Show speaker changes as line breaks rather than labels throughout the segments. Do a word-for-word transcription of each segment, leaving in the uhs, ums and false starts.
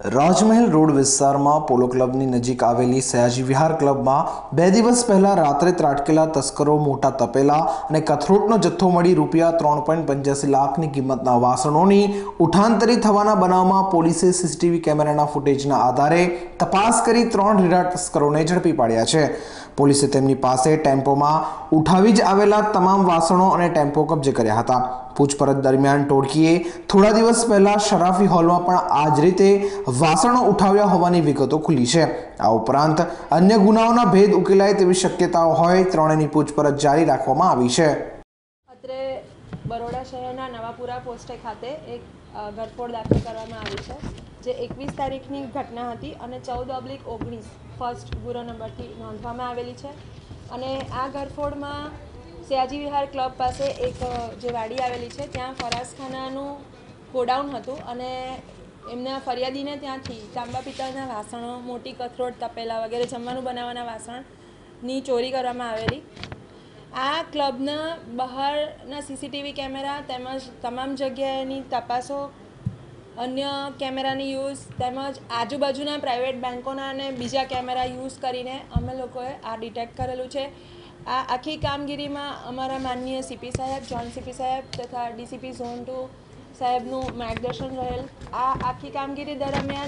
રાજમહેલ road વિસ્તારમાં પોલો ક્લબની નજીક આવેલી સયાજી વિહાર ક્લબમાં બે દિવસ પહેલા રાત્રે ત્રાટકેલા તસ્કરો મોટા તપેલા અને કથરોટનો જથ્થો મળી રૂપિયા ત્રણ પોઈન્ટ પંચ્યાસી લાખની કિંમતના વાસણોની ઉઠાંતરી થવાના બનાવમાં પોલીસે સીસીટીવી કેમેરાના ફૂટેજના આધારે તપાસ કરી ત્રણ રીઢા તસ્કરોને ઝડપી પાડ્યા છે। પોલીસે તેમની પાસે ટેમ્પોમાં ઉઠાવી જ આવેલા તમામ વાસણો અને ટેમ્પો કબજે કર્યા હતા। પૂછપરછ દરમિયાન ટોળકીએ થોડા દિવસ પહેલા શરાફી હોલમાં પણ આ જ રીતે વાસણો ઉઠાવ્યા હોવાની વિગતો ખુલી છે। આ ઉપરાંત અન્ય ગુનાઓના ભેદ ઉકેલાય તેવી શક્યતાઓ હોય ત્રણેયની પૂછપરછ જારી રાખવામાં આવી છે।
અત્રે બરોડા શહેરના નવાપુરા પોસ્ટે ખાતે એક ઘરફોડ દાખલ કરવામાં આવી છે, જે એકવીસ તારીખની ઘટના હતી અને ચૌદ ઓબ્લિક ઓગણીસ ફર્સ્ટ ગુનો નંબરથી નોંધવામાં આવેલી છે। અને આ ઘરફોડમાં સયાજી વિહાર ક્લબ પાસે એક જે વાડી આવેલી છે ત્યાં ફરાસખાનાનું ગોડાઉન હતું અને એમના ફરિયાદીને ત્યાંથી તાંબા પિત્તળના વાસણો, મોટી કથરોટ, તપેલા વગેરે જમવાનું બનાવવાના વાસણની ચોરી કરવામાં આવેલી। આ ક્લબના બહારના સીસીટીવી કેમેરા તેમજ તમામ જગ્યાએની તપાસો, અન્ય કેમેરાની યુઝ તેમજ આજુબાજુના પ્રાઇવેટ બેન્કોના અને બીજા કેમેરા યુઝ કરીને અમે લોકોએ આ ડિટેક્ટ કરેલું છે। આ આખી કામગીરીમાં અમારા માનનીય સીપી સાહેબ, જોન સીપી સાહેબ તથા ડીસીપી ઝોન ટુ સાહેબનું માર્ગદર્શન રહેલ। આ આખી કામગીરી દરમિયાન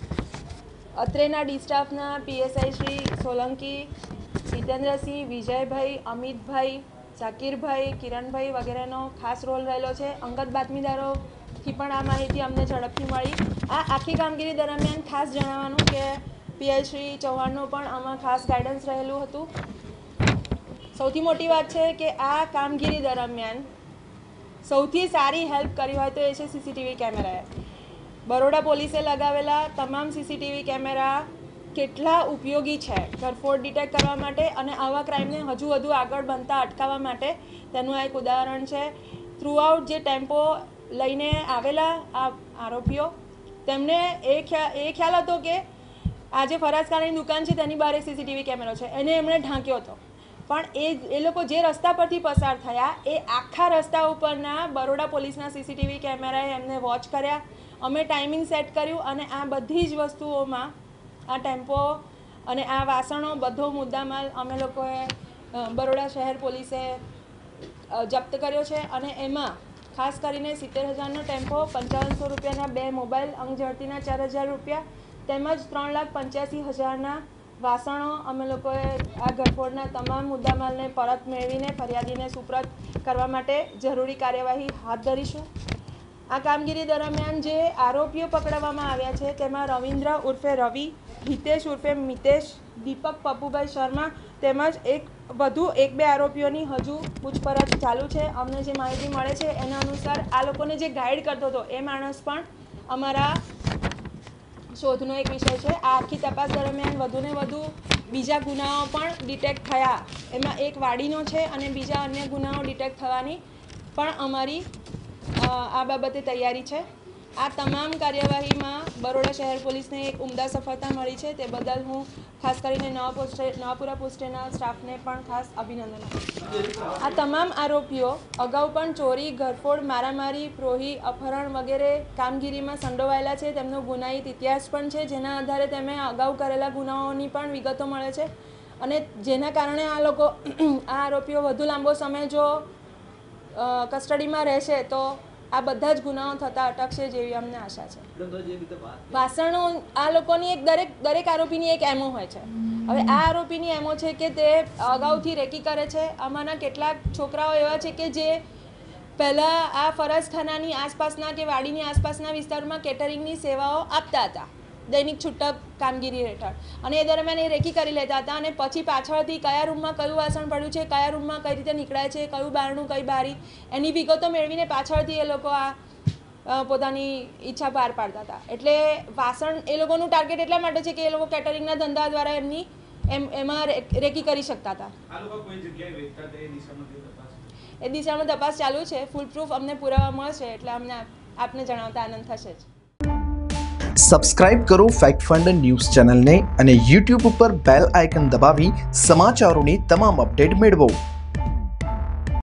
અત્રેના ડી સ્ટાફના પીએસઆઈ શ્રી સોલંકી, જીતેન્દ્રસિંહ, વિજયભાઈ, અમિતભાઈ, ઝાકીરભાઈ, કિરણભાઈ વગેરેનો ખાસ રોલ રહેલો છે। અંગત બાતમીદારોથી પણ આ માહિતી અમને ઝડપથી મળી। આ આખી કામગીરી દરમિયાન ખાસ જણાવવાનું કે પીઆઈ શ્રી ચૌહાણનું પણ આમાં ખાસ ગાઈડન્સ રહેલું હતું। સૌથી મોટી વાત છે કે આ કામગીરી દરમિયાન સૌથી સારી હેલ્પ કરી હોય તો એ છે સીસીટીવી કેમેરાએ। બરોડા પોલીસે લગાવેલા તમામ સીસીટીવી કેમેરા કેટલા ઉપયોગી છે ઘરફોડ ડિટેક્ટ કરવા માટે અને આવા ક્રાઇમને હજુ વધુ આગળ બનતા અટકાવવા માટે તેનું આ એક ઉદાહરણ છે। થ્રુઆઉટ જે ટેમ્પો લઈને આવેલા આ આરોપીઓ, તેમને એ ખ્યાલ એ ખ્યાલ હતો કે આ જે ફરાસખાનાની દુકાન છે તેની બહાર એક સીસીટીવી કેમેરો છે, એને એમણે ઢાંક્યો હતો, પણ એ એ લોકો જે રસ્તા પરથી પસાર થયા એ આખા રસ્તા ઉપરના બરોડા પોલીસના સીસીટીવી કેમેરાએ એમને વોચ કર્યા। અમે ટાઈમિંગ સેટ કર્યું અને આ બધી જ વસ્તુઓમાં આ ટેમ્પો અને આ વાસણો બધો મુદ્દામાલ અમે લોકોએ બરોડા શહેર પોલીસે જપ્ત કર્યો છે। અને એમાં ખાસ કરીને સિત્તેર હજારનો ટેમ્પો, પંચાવનસો રૂપિયાના બે મોબાઈલ, અંગ ઝડતીના ચાર હજાર રૂપિયા તેમજ ત્રણ લાખ પંચ્યાસી હજારના વાસણો અમે લોકોએ આ ઘરફોડના તમામ મુદ્દામાલને પરત મેળવીને ફરિયાદીને સુપ્રત કરવા માટે જરૂરી કાર્યવાહી હાથ ધરીશું। આ કામગીરી દરમિયાન જે આરોપીઓ પકડવામાં આવ્યા છે તેમાં રવિન્દ્ર ઉર્ફે રવિ, હિતેશ ઉર્ફે મિતેશ, દીપક પપ્પુભાઈ શર્મા તેમજ એક વધુ એક બે આરોપીઓની હજુ પૂછપરછ ચાલુ છે। અમને જે માહિતી મળે છે એના અનુસાર આ લોકોને જે ગાઈડ કરતો હતો એ માણસ પણ અમારા શોધનો એક વિષય છે। આ આખી તપાસ દરમિયાન વધુને વધુ બીજા ગુનાઓ પણ ડિટેક્ટ થયા, એમાં એક વાડીનો છે અને બીજા અન્ય ગુનાઓ ડિટેક્ટ થવાની પણ અમારી આ બાબતે તૈયારી છે। આ તમામ કાર્યવાહીમાં બરોડા શહેર પોલીસને એક ઉમદા સફળતા મળી છે, તે બદલ હું ખાસ કરીને નવા પોસ્ટે નવાપુરા પોસ્ટેના સ્ટાફને પણ ખાસ અભિનંદન આપું છું। આ તમામ આરોપીઓ અગાઉ પણ ચોરી, ઘરફોડ, મારામારી, પ્રોહી, અપહરણ વગેરે કામગીરીમાં સંડોવાયેલા છે। તેમનો ગુનાહિત ઇતિહાસ પણ છે, જેના આધારે તેમણે અગાઉ કરેલા ગુનાઓની પણ વિગતો મળે છે અને જેના કારણે આ લોકો આ આરોપીઓ વધુ લાંબો સમય જો કસ્ટડીમાં રહેશે તો આ બધા જ ગુનાઓ થતાં અટકશે જેવી અમને આશા છે। વાસણો આ લોકોની એક દરેક દરેક આરોપીની એક એમઓ હોય છે। હવે આ આરોપીની એમઓ છે કે તે અગાઉથી રેકી કરે છે। આમાંના કેટલાક છોકરાઓ એવા છે કે જે પહેલાં આ ફરજખાનાની આસપાસના કે વાડીની આસપાસના વિસ્તારમાં કેટરિંગની સેવાઓ આપતા હતા દૈનિક છૂટક કામગીરી હેઠળ, અને એ દરમિયાન એ રેકી કરી લેતા હતા અને પછી પાછળથી કયા રૂમમાં કયું વાસણ પડ્યું છે, કયા રૂમમાં કઈ રીતે નીકળાય છે, કયું બારણું, કઈ બારી, એની વિગતો મેળવીને પાછળથી એ લોકો આ પોતાની ઈચ્છા પાર પાડતા હતા। એટલે વાસણ એ લોકોનું ટાર્ગેટ એટલા માટે છે કે એ લોકો કેટરિંગના ધંધા દ્વારા એમની એમ એમાં રેકી કરી શકતા હતા। એ દિશામાં તપાસ ચાલુ છે। ફૂલ પ્રૂફ અમને પુરાવા મળશે એટલે અમને આપને જણાવતા આનંદ થશે જ।
સબસ્ક્રાઇબ કરો ફેક્ટ ફંડ ન્યૂઝ ચેનલને અને યુટ્યુબ ઉપર બેલ આઇકન દબાવી સમાચારોની તમામ અપડેટ મેળવો।